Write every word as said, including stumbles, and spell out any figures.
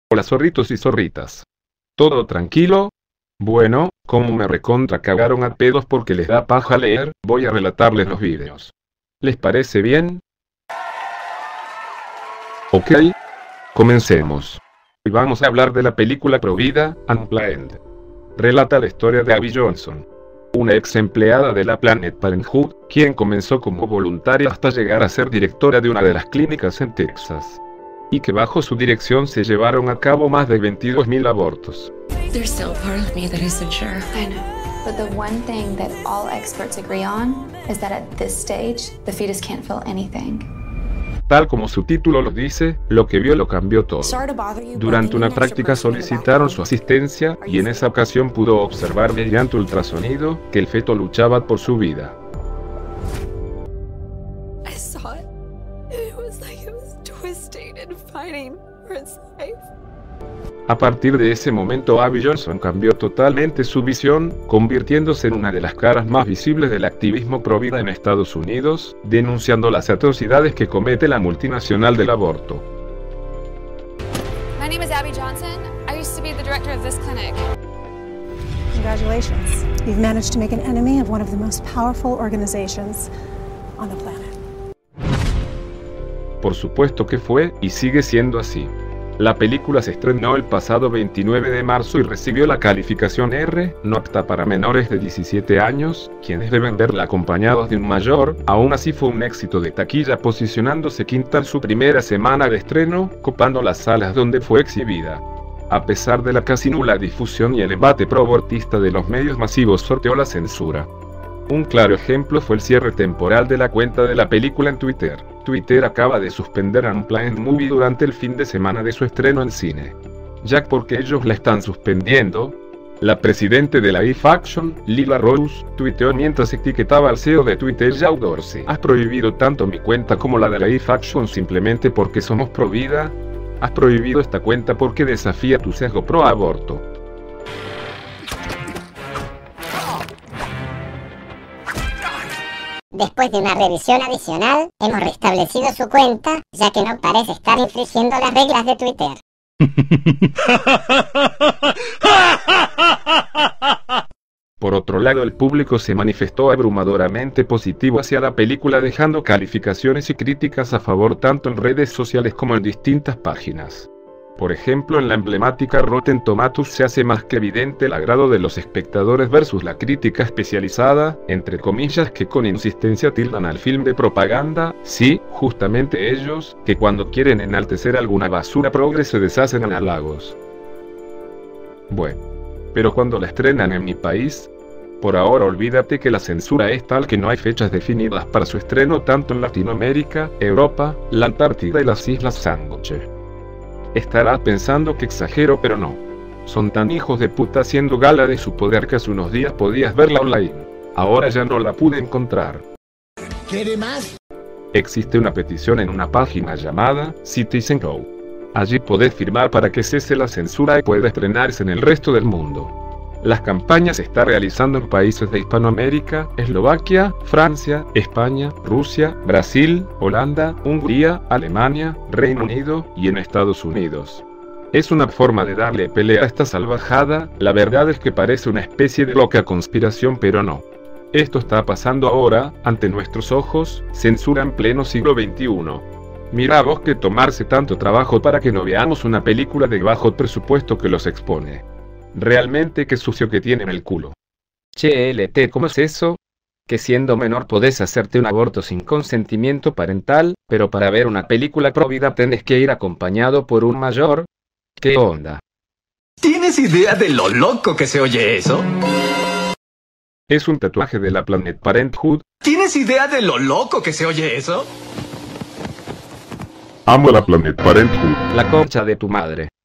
Hola zorritos y zorritas. ¿Todo tranquilo? Bueno, como me recontra cagaron a pedos porque les da paja leer, voy a relatarles los vídeos. ¿Les parece bien? Ok. Comencemos. Hoy vamos a hablar de la película Provida, Unplanned. Relata la historia de Abby Johnson, una ex empleada de la Planned Parenthood, quien comenzó como voluntaria hasta llegar a ser directora de una de las clínicas en Texas, y que bajo su dirección se llevaron a cabo más de veintidós mil abortos. There's still a part of me that isn't sure. I know. But the one thing that all experts agree on is that at this stage, the fetus can't feel anything. Tal como su título lo dice, lo que vio lo cambió todo. Durante una práctica solicitaron su asistencia, y en esa ocasión pudo observar mediante ultrasonido que el feto luchaba por su vida. I saw it. It was like it was twisting and fighting for its life. A partir de ese momento Abby Johnson cambió totalmente su visión, convirtiéndose en una de las caras más visibles del activismo pro vida en Estados Unidos, denunciando las atrocidades que comete la multinacional del aborto. My name is Abby Johnson. I used to be the director of this clinic. Congratulations. You've managed to make an enemy of one of the most powerful organizations on the planet. Por supuesto que fue, y sigue siendo así. La película se estrenó el pasado veintinueve de marzo y recibió la calificación R, no apta para menores de diecisiete años, quienes deben verla acompañados de un mayor. Aún así fue un éxito de taquilla, posicionándose quinta en su primera semana de estreno, copando las salas donde fue exhibida. A pesar de la casi nula difusión y el embate pro-abortista de los medios masivos, sorteó la censura. Un claro ejemplo fue el cierre temporal de la cuenta de la película en Twitter. Twitter acaba de suspender a Unplanned Movie durante el fin de semana de su estreno en cine. Ya porque ellos la están suspendiendo, la presidente de la E-Faction, Lila Rose, tuiteó mientras etiquetaba al C E O de Twitter, Jack Dorsey: "Has prohibido tanto mi cuenta como la de la E-Faction simplemente porque somos pro vida. Has prohibido esta cuenta porque desafía tu sesgo pro aborto". Después de una revisión adicional, hemos restablecido su cuenta, ya que no parece estar infringiendo las reglas de Twitter. Por otro lado, el público se manifestó abrumadoramente positivo hacia la película, dejando calificaciones y críticas a favor tanto en redes sociales como en distintas páginas. Por ejemplo, en la emblemática Rotten Tomatoes se hace más que evidente el agrado de los espectadores versus la crítica especializada, entre comillas, que con insistencia tildan al film de propaganda. Sí, justamente ellos, que cuando quieren enaltecer alguna basura progre se deshacen en halagos. Bueno, pero cuando la estrenan en mi país, por ahora olvídate que la censura es tal que no hay fechas definidas para su estreno tanto en Latinoamérica, Europa, la Antártida y las Islas Sándwich. Estarás pensando que exagero, pero no. Son tan hijos de puta haciendo gala de su poder que hace unos días podías verla online. Ahora ya no la pude encontrar. ¿Quiere más? Existe una petición en una página llamada Citizen Go. Allí podés firmar para que cese la censura y pueda estrenarse en el resto del mundo. Las campañas se están realizando en países de Hispanoamérica, Eslovaquia, Francia, España, Rusia, Brasil, Holanda, Hungría, Alemania, Reino Unido y en Estados Unidos. Es una forma de darle pelea a esta salvajada. La verdad es que parece una especie de loca conspiración, pero no. Esto está pasando ahora, ante nuestros ojos, censura en pleno siglo veintiuno. Mira vos que tomarse tanto trabajo para que no veamos una película de bajo presupuesto que los expone. Realmente qué sucio que tienen el culo. Che, L T, ¿cómo es eso? Que siendo menor podés hacerte un aborto sin consentimiento parental, pero para ver una película pro vida tenés que ir acompañado por un mayor. ¿Qué onda? ¿Tienes idea de lo loco que se oye eso? Es un tatuaje de la Planned Parenthood. ¿Tienes idea de lo loco que se oye eso? Amo la Planned Parenthood. La concha de tu madre.